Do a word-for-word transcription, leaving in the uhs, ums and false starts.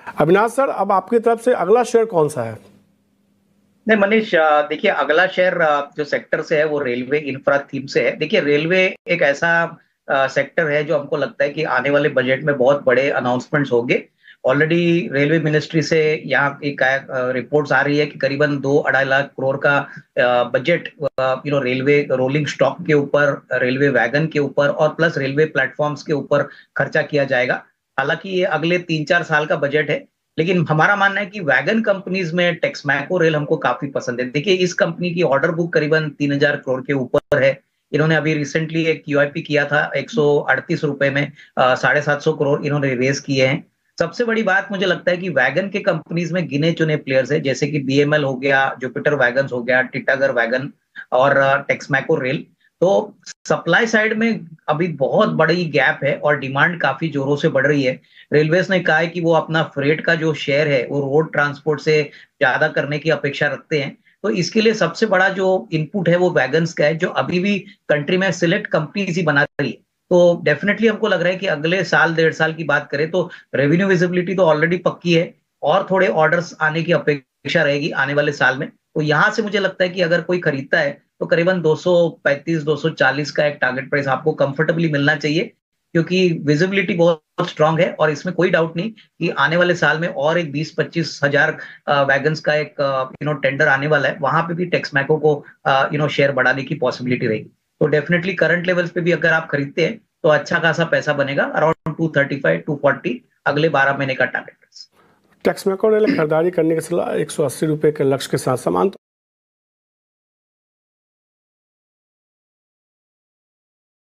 Avinash sir, अब आपकी तरफ से अगला शेयर कौन सा है? नहीं मनीष, अ, देखिए अगला शेयर अ, जो सेक्टर से है वो रेलवे इंफ्रा थीम से है। देखिए रेलवे एक ऐसा सेक्टर है जो हमको लगता है कि आने वाले बजट में बहुत बड़े अनाउंसमेंट्स होंगे। ऑलरेडी रेलवे मिनिस्ट्री से यहाँ एक रिपोर्ट्स आ रही है कि करीबन दो अढ़ाई लाख करोड़ का budget you know railway rolling stock के ऊपर, रेलवे वैगन के ऊपर और प्लस रेलवे प्लेटफॉर्म्स के ऊपर खर्चा किया जाएगा। हालांकि ये अगले तीन चार साल का बजट है, लेकिन हमारा मानना है कि वैगन कंपनीज में टेक्समैको रेल हमको काफी पसंद है। देखिए इस कंपनी की ऑर्डर बुक करीबन तीन हजार करोड़ के ऊपर है। इन्होंने अभी रिसेंटली एक क्यूआईपी किया था एक सौ अड़तीस रुपए में, साढ़े सात सौ करोड़ इन्होंने रेज किए हैं। सबसे बड़ी बात मुझे लगता है कि वैगन के कंपनीज में गिने चुने प्लेयर्स है, जैसे कि बीएमएल हो गया, जुपिटर वैगन हो गया, टिटागर वैगन और टेक्समैको रेल। तो सप्लाई साइड में अभी बहुत बड़ी गैप है और डिमांड काफी जोरों से बढ़ रही है। रेलवेज ने कहा है कि वो अपना फ्रेट का जो शेयर है वो रोड ट्रांसपोर्ट से ज्यादा करने की अपेक्षा रखते हैं। तो इसके लिए सबसे बड़ा जो इनपुट है वो वैगन्स का है, जो अभी भी कंट्री में सिलेक्ट कंपनीज ही बना रही है। तो डेफिनेटली हमको लग रहा है कि अगले साल डेढ़ साल की बात करें तो रेवेन्यू विजिबिलिटी तो ऑलरेडी पक्की है और थोड़े ऑर्डर्स आने की अपेक्षा रहेगी आने वाले साल में। तो यहां से मुझे लगता है कि अगर कोई खरीदता है तो करीबन दो सौ पैंतीस दो सौ चालीस का एक टारगेट प्राइस आपको कंफर्टेबली मिलना चाहिए, क्योंकि विजिबिलिटी बहुत स्ट्रांग है और इसमें कोई डाउट नहीं कि आने वाले साल में और एक बीस पच्चीस हजार वैगन्स का एक यू नो टेंडर आने वाला है। वहां पे भी टेक्समैको को यू नो शेयर बढ़ाने की पॉसिबिलिटी रहेगी। तो डेफिनेटली करंट लेवल्स पे भी अगर आप खरीदते हैं तो अच्छा खासा पैसा बनेगा, around two thirty five to forty अगले बारह महीने का टारगेट। टेक्समैको रेल खरीदारी करने की सलाह एक सौ अस्सी रुपये के लक्ष्य के साथ समान